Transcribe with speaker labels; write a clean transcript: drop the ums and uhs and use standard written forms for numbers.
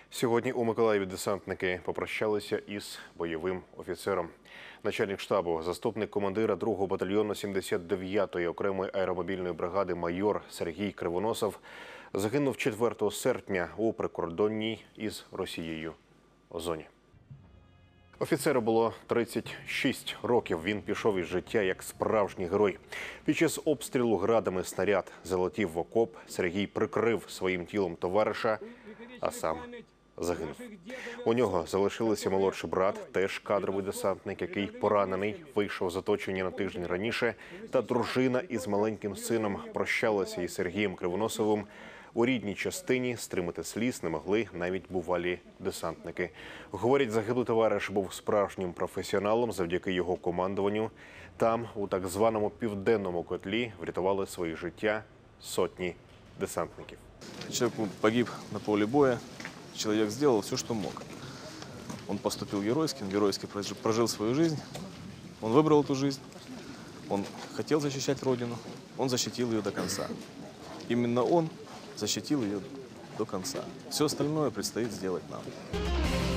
Speaker 1: Сьогодні у Миколаєві десантники попрощалися із бойовим офіцером. Начальник штабу, заступник командира 2-го батальйону 79-ї окремої аеромобільної бригади майор Сергій Кривоносов загинув 4 серпня у прикордонній із Росією зоні. Офіцеру було 36 років. Він пішов із життя як справжній герой. Під час обстрілу градами снаряд залетів в окоп. Сергій прикрив своїм тілом товариша, а сам загинув. У нього залишилися молодший брат, теж кадровий десантник, який поранений, вийшов з оточення на тиждень раніше, та дружина із маленьким сином прощалася із Сергієм Кривоносовим. У рідній частині стримати сліз не могли навіть бувалі десантники. Говорять, загиблий товариш був справжнім професіоналом завдяки його командуванню. Там, у так званому південному котлі, врятували своє життя сотні десантників.
Speaker 2: Человек погиб на поле боя. Человек сделал все, что мог. Он поступил геройски, он геройски прожил свою жизнь. Он выбрал эту жизнь. Он хотел защищать Родину. Он защитил ее до конца. Именно он защитил ее до конца. Все остальное предстоит сделать нам.